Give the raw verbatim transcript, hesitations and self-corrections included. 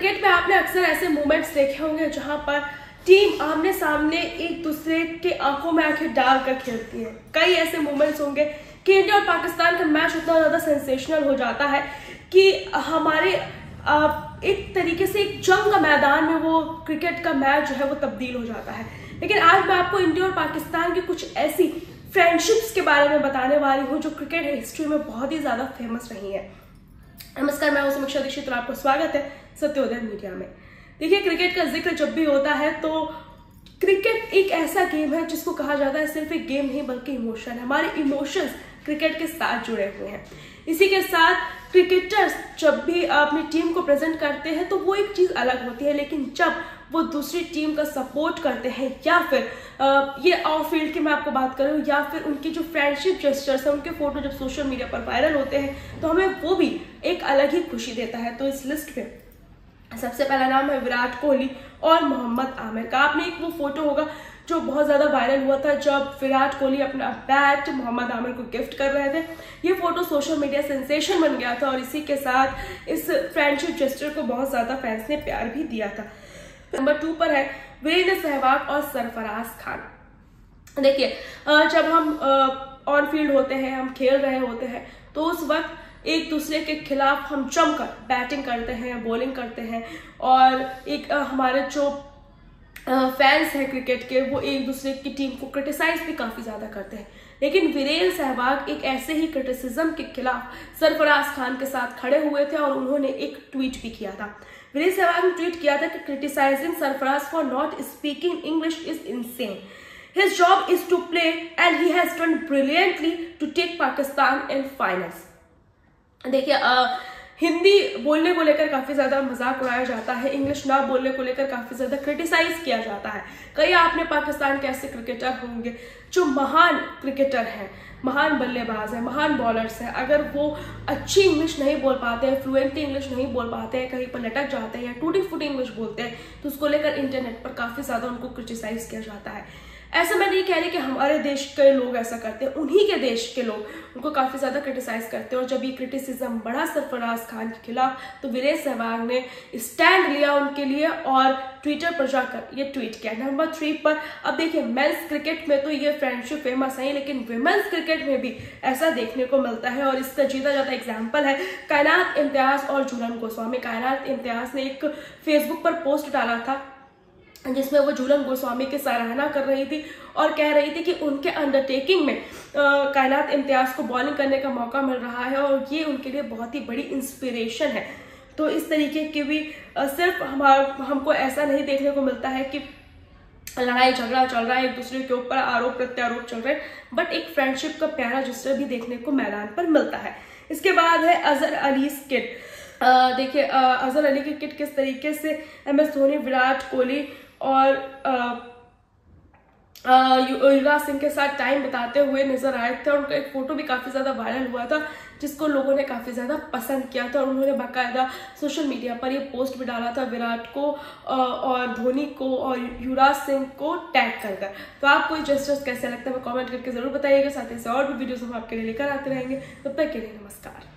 Cricket में आपने अक्सर ऐसे मोमेंट्स देखे होंगे जहां पर टीम आमने सामने एक दूसरे के आंखों में आंखें डालकर खेलती है। कई ऐसे मोमेंट्स होंगे कि इंडिया और पाकिस्तान का मैच उतना ज़्यादा सेंसेशनल हो जाता है कि हमारे एक तरीके से एक जंग का मैदान में वो क्रिकेट का मैच जो है वो तब्दील हो जाता है। लेकिन आज मैं आपको इंडिया और पाकिस्तान की कुछ ऐसी फ्रेंडशिप्स के बारे में बताने वाली हूँ जो क्रिकेट हिस्ट्री में बहुत ही ज़्यादा फेमस रही है। नमस्कार, मैं हूं समीक्षा दीक्षित और आपका स्वागत है सत्योदय मीडिया में। देखिए, क्रिकेट का जिक्र जब भी होता है तो क्रिकेट एक ऐसा गेम है जिसको कहा जाता है सिर्फ एक गेम नहीं बल्कि इमोशन है। हमारे इमोशंस क्रिकेट के साथ जुड़े हुए हैं। इसी के साथ क्रिकेटर्स जब भी अपनी टीम को प्रेजेंट करते हैं तो वो एक चीज अलग होती है, लेकिन जब वो दूसरी टीम का सपोर्ट करते हैं या फिर आ, ये ऑफ फील्ड की मैं आपको बात करूं या फिर उनकी जो फ्रेंडशिप जेस्चर्स है, उनके फोटो जब सोशल मीडिया पर वायरल होते हैं तो हमें वो भी एक अलग ही खुशी देता है। तो इस लिस्ट में सबसे पहला नाम है विराट कोहली और मोहम्मद आमिर का। आपने एक वो फोटो होगा जो बहुत ज्यादा वायरल हुआ था जब विराट कोहली अपना बैट मोहम्मद आमिर को गिफ्ट कर रहे थे। ये फोटो सोशल मीडिया सेंसेशन बन गया था और इसी के साथ इस फ्रेंडशिप जेस्चर को बहुत ज्यादा फैंस ने प्यार भी दिया था। नंबर टू पर है वीरेंद्र सहवाग और सरफराज खान। देखिए, जब हम ऑन फील्ड होते हैं, हम खेल रहे होते हैं तो उस वक्त एक दूसरे के खिलाफ हम जमकर बैटिंग करते हैं, बॉलिंग करते हैं और एक हमारे जो फैंस हैं क्रिकेट के वो एक दूसरे की टीम को क्रिटिसाइज भी काफी ज्यादा करते हैं। लेकिन वीरेंद्र सहवाग एक ऐसे ही क्रिटिसिज्म के खिलाफ सरफराज खान के साथ खड़े हुए थे और उन्होंने एक ट्वीट भी किया था। वीरेंद्र सहवाग ने ट्वीट किया था कि criticising Sarfaraz for not speaking English is insane. His job is to play and he has done brilliantly to take Pakistan in finals. देखिए, हिंदी बोलने को लेकर काफी ज्यादा मजाक उड़ाया जाता है, इंग्लिश ना बोलने को लेकर काफी ज्यादा क्रिटिसाइज किया जाता है। कई आपने पाकिस्तान के ऐसे क्रिकेटर होंगे जो महान क्रिकेटर हैं, महान बल्लेबाज हैं, महान बॉलर्स हैं, अगर वो अच्छी इंग्लिश नहीं बोल पाते हैं, फ्लुएंटली इंग्लिश नहीं बोल पाते हैं, कहीं पर लटक जाते हैं या टूटी फूटी इंग्लिश बोलते हैं तो उसको लेकर इंटरनेट पर काफी ज्यादा उनको क्रिटिसाइज किया जाता है। ऐसा मैं नहीं कह रही कि हमारे देश के लोग ऐसा करते हैं, उन्हीं के देश के लोग उनको काफी ज्यादा क्रिटिसाइज करते हैं। और जब ये क्रिटिसिज्म बढ़ा सरफराज खान के खिलाफ तो वीरेंद्र सहवाग ने स्टैंड लिया उनके लिए और ट्विटर पर जाकर ये ट्वीट किया। नंबर थ्री पर अब देखिए, मेंस क्रिकेट में तो ये फ्रेंडशिप फेमस है, लेकिन विमेंस क्रिकेट में भी ऐसा देखने को मिलता है और इसका जीता जाता एग्जाम्पल है कायनात इम्तियाज और झूलन गोस्वामी। कायनात इम्तियाज ने एक फेसबुक पर पोस्ट डाला था जिसमें वो झूलन गोस्वामी की सराहना कर रही थी और कह रही थी कि उनके अंडरटेकिंग में कायनात इम्तियाज को बॉलिंग करने का मौका मिल रहा है और ये उनके लिए बहुत ही बड़ी इंस्पिरेशन है। तो इस तरीके की भी सिर्फ हमारा हमको ऐसा नहीं देखने को मिलता है कि लड़ाई झगड़ा चल रहा है, एक दूसरे के ऊपर आरोप प्रत्यारोप चल रहे हैं, बट एक फ्रेंडशिप का प्यारा जिससे भी देखने को मैदान पर मिलता है। इसके बाद है अजहर अली किट। देखिए, अजहर अली की किट किस तरीके से एम एस धोनी, विराट कोहली और युवराज सिंह के साथ टाइम बिताते हुए नजर आए थे। उनका एक फोटो भी काफी ज्यादा वायरल हुआ था जिसको लोगों ने काफी ज्यादा पसंद किया था और उन्होंने बाकायदा सोशल मीडिया पर ये पोस्ट भी डाला था विराट को और धोनी को और युवराज सिंह को टैग कर कर। तो आपको ये जेस्चर्स कैसे लगता है वो कमेंट करके जरूर बताइएगा। साथ ही से और भी वीडियोस हम आपके लिए लेकर आते रहेंगे। तब तक के लिए नमस्कार।